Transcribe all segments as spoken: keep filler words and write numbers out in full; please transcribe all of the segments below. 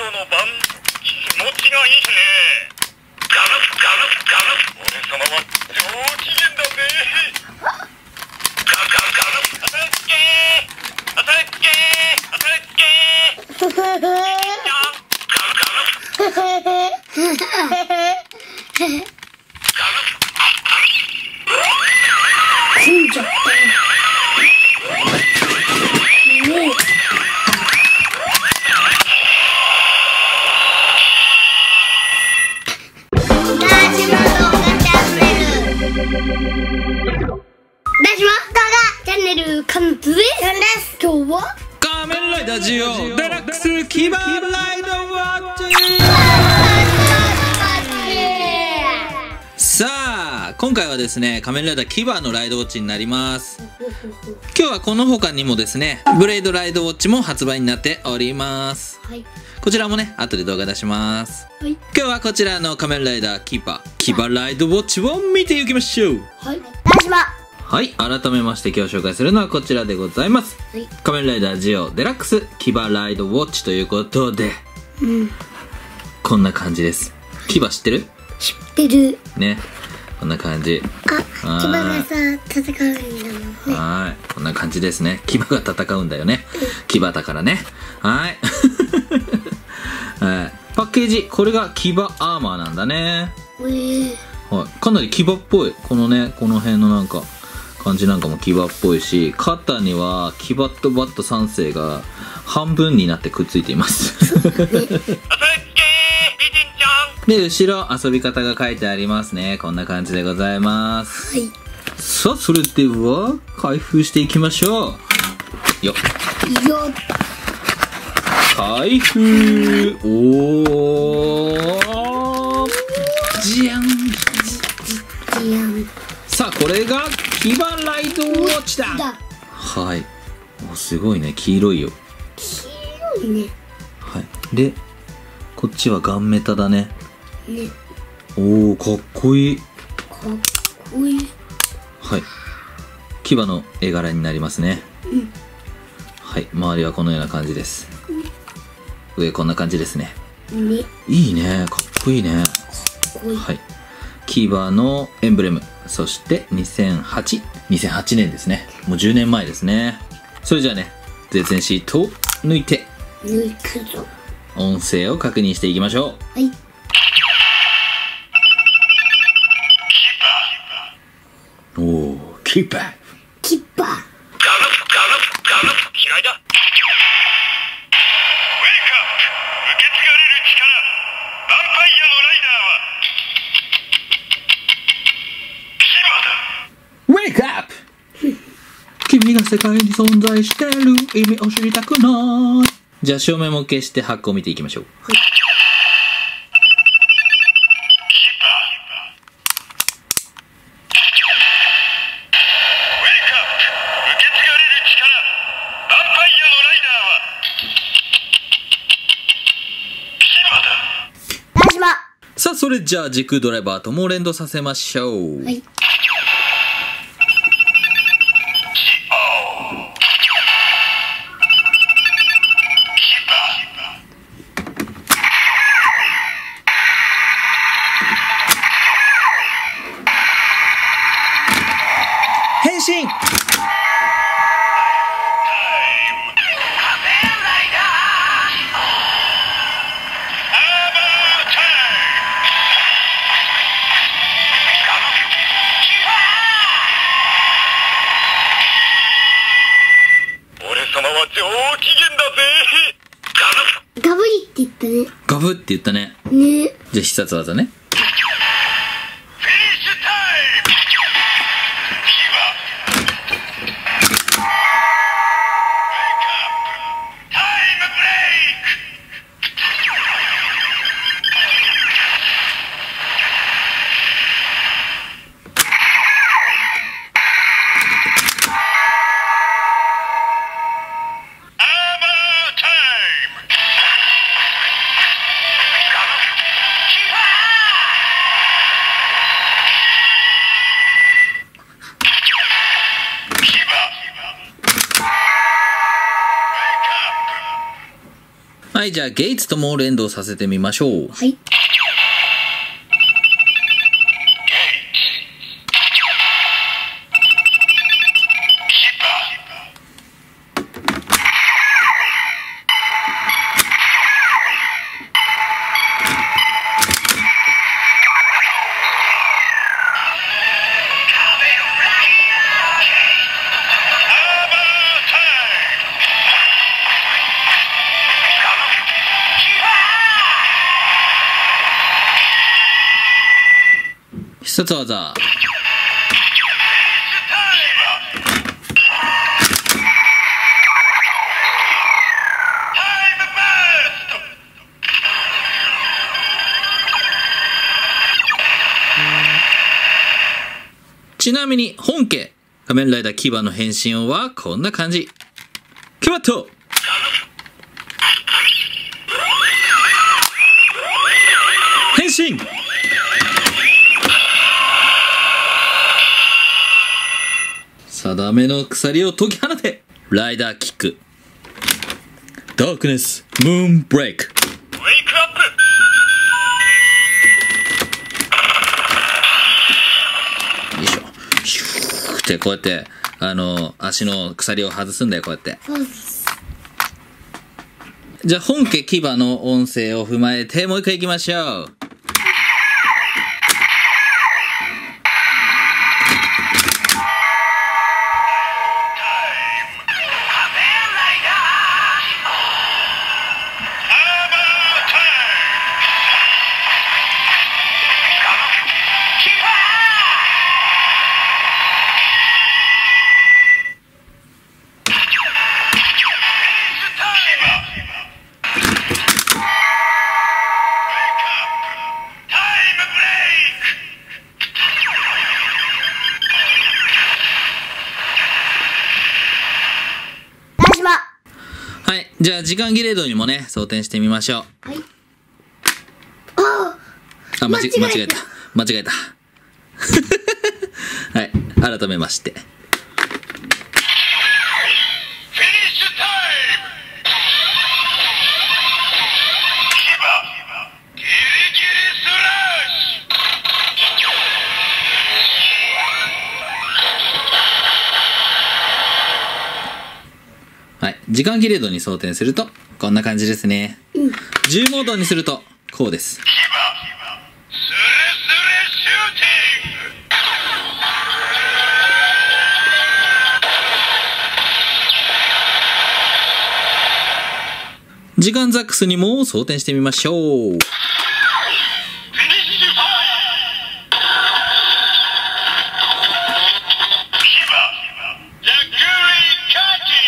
オの番、気持ちがいいね。ガラフガラフガラフ、俺様は上機嫌だぜ。ガガガラフ、当たりつけー当たりつけー当たりつけー。ガラガラフ組んじゃったよ。ねえ。ダジモ動画チャンネルカンツです。今日は仮面ライダージオデラックスキバライドワッチ。さあ今回はですね仮面ライダーキバのライドウォッチになります。今日はこの他にもですねブレイドライドウォッチも発売になっております。はい、こちらもね後で動画出します。はい、今日はこちらの仮面ライダーキバキバライドウォッチを見ていきましょう。 はい、ダジモ。 はい、改めまして今日紹介するのはこちらでございます。はい、仮面ライダージオデラックスキバライドウォッチということで、うん、こんな感じです。キバ知ってる？ 知ってるね、こんな感じ。 あ、キバがさ戦うんだもんね。 はい、こんな感じですね。キバが戦うんだよね。キバだからね。はい、はい、パッケージこれがキバアーマーなんだね。えー、はい、かなりキバっぽい。このねこの辺のなんか感じなんかもキバっぽいし、肩にはキバットバットさん世が半分になってくっついていますで後ろ遊び方が書いてありますね。こんな感じでございます。はい、さあそれでは開封していきましょう。よっよっ開封。おーじゃんじゃん。さあこれがキバライドウォッチだ。はい、おすごいね、黄色いよ。 黄色いね。 はい、でこっちはガンメタだね。ね、おおかっこいい。かっこいい。 はい、キバの絵柄になりますね。うん、はい、周りはこのような感じです。うん、上こんな感じですね。ね、いいね、かっこいいね。かっこいい。はい、キバのエンブレム、そしてにせんはち、にせんはちねんですね。もうじゅうねんまえですね。それじゃあね、絶縁シートを抜いて抜くぞ。 音声を確認していきましょう。はい、おお、キッパーキッパーガラフガラフガラフ嫌いだ。ウェイクアップ、受け継がれる力。ヴァンパイアのライダーはウェイクアップ君が世界に存在してる意味を知りたくない。じゃあ照明も消して箱を見ていきましょう。はい、さあそれじゃあ時空ドライバーとも連動させましょう。はい、変身。 ガブリって言ったね。 ガブって言ったね。ね。じゃあ必殺技ね。 はい、じゃあゲイツとも連動させてみましょう。 はい。 必殺技。ちなみに本家仮面ライダーキバの変身音はこんな感じ。キバット変身。定めの鎖を解き放て。ライダーキック。ダークネスムーンブレイク。 ウェイクアップ。 よいしょ。シューってこうやってあの足の鎖を外すんだよ、こうやって。 そうです。 じゃあ本家キバの音声を踏まえてもう一回いきましょう。はい。じゃあ、時間切れ度にもね、装填してみましょう。 はい。ああ、間違間違えた間違えた。間違えた。はい。改めまして。 フィニッシュタイム。キバギリギリスラはい。時間切れ度に装填すると、こんな感じですね。 うん。 じゅうモードにすると、こうです。 キバスレスレシューティング。 時間ザックスにも装填してみましょう。 フィニッシュファイキバジャックリーカッテ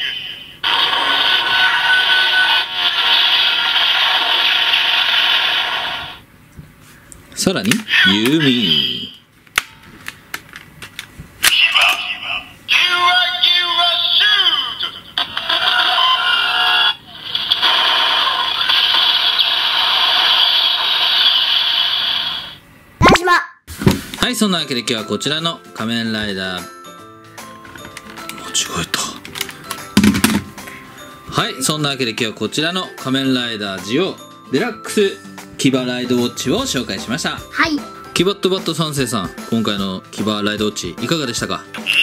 ィング。 さらに、ユーミー。 キバギワギワシュート。 大島。 はい、そんなわけで今日はこちらの仮面ライダー。間違えた。はい、そんなわけで今日はこちらの仮面ライダージオデラックスキバライドウォッチを紹介しました。 はい。 キバットバット三世さん、今回のキバライドウォッチいかがでしたか？ いいね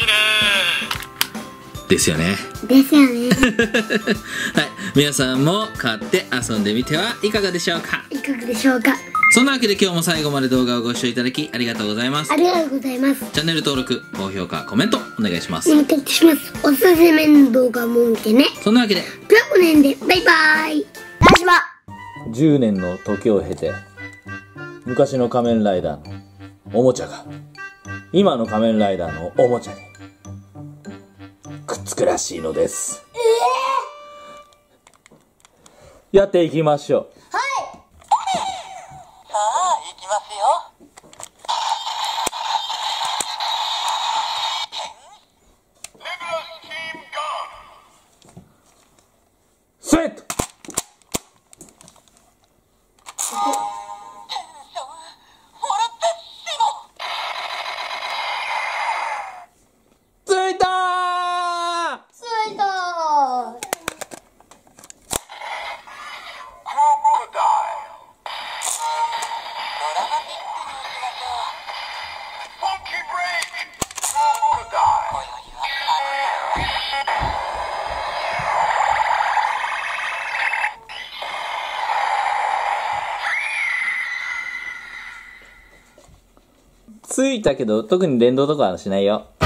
ですよね。 ですよね。 はい、皆さんも買って遊んでみてはいかがでしょうか？ いかがでしょうか？ そんなわけで今日も最後まで動画をご視聴いただきありがとうございます。 ありがとうございます。 チャンネル登録、高評価、コメントお願いしますお。願いします。おすすめの動画も見てね。 そんなわけでじゃあこの辺でバイバイ。大島。 じゅうねんの時を経て昔の仮面ライダーのおもちゃが今の仮面ライダーのおもちゃにくっつくらしいのです。えー、やっていきましょう。 さあ行きますよ。レグラスチームゴー。 セット。ついたー。 ついたー。 ついたけど、特に連動とかはしないよ。